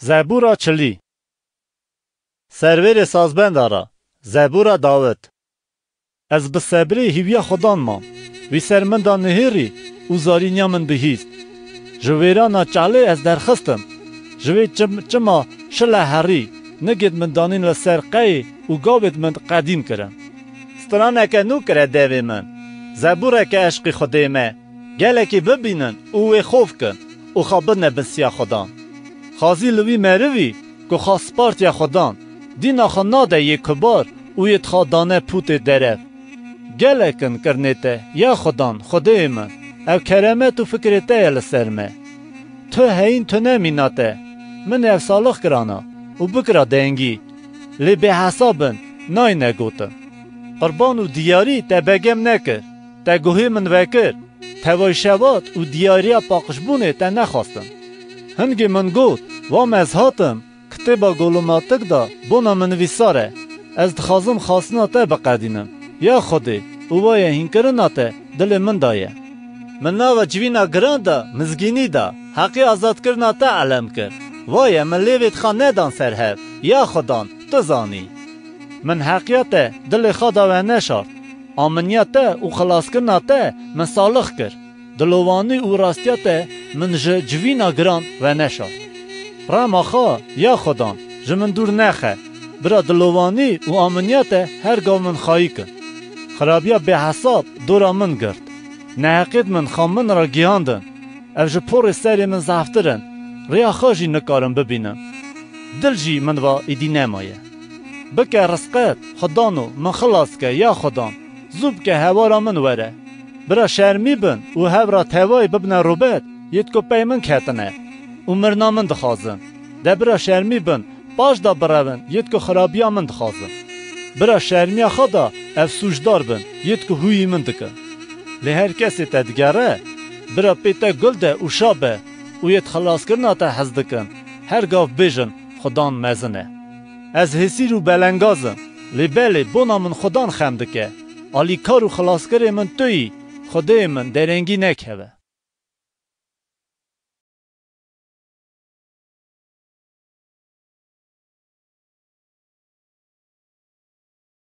زبورا چلی سرور سازبندارا زبورا داوت از بصبری هیویا خودان مام وی سرمندا نهیری و زارینیا من بهیست جویرانا چاله از درخستم جوی چما شله هری نگید من دانین لسرقی و گاوید من قدیم کرم سترانه که نو کرده دوی من زبوره که عشقی خوده ما گله که ببینن اوی خوف کن او خوابن بسیا خودان خازی لوی مروی که خاص پارتیا خودان دینا خناده یک کبار اوی تخادانه پوت درف گله کن کرنیته یا خودان خوده من او کرمت و فکرته لسرمه تو هین تو نمیناته من او سالخ کرانا و بکرا دنگی لی به حسابن نای نگوتم قربان و دیاری تا بگم نکر تا گوهی من وکر تا وای شوات و دیاریا پاقشبونه تا نخواستم هنگی من گوت وام از هاتم کتبا گولوماتک دا بونا من ویساره از دخوازم خواستنا تا بقدینم یا خودی او وای هین کرنا تا دل من دایه من ناو جوینا گران دا مزگینی دا حقی آزاد کرنا تا علم کر وای من لیویت خان ندان سرهف یا خودان تو زانی من حقیقت دل خدا و نشارد آمنیت و خلاص کرنا تا من صالح کر دلوانی و راستیت من جوینا گران و نشارد رام آخا یا خودان جمن دور نخه برا دلوانی و آمنیت هرگاه من خواهی کن خرابیا به حساب دورا من گرد نحقید من خامن را گیاندن او جپور سری من زفترن ریا خوشی نکارم ببینم دل جی من و ایدی نمایه بکه رسقت خدانو من خلاص که یا خدان زوب که هوا را من وره برا شرمی بن و هوا را توای ببنه روبت ید که پیمن کتنه و مرنا من دخوازن ده برا شرمی بن باش دا برون ید که خرابیا من دخوازن برا شرمی خدا اف سوجدار بن ید که هوی من دکه لی هر کسی تدگره برا پیتا گلده و شابه و ید خلاص کرنا تا حز دکن هر گاف بیجن خدان مزنه از حسی رو بلنگازم لی بله بونا من خدان خم دکه آلی کار و خلاص کره من توی خوده من درنگی نکهوه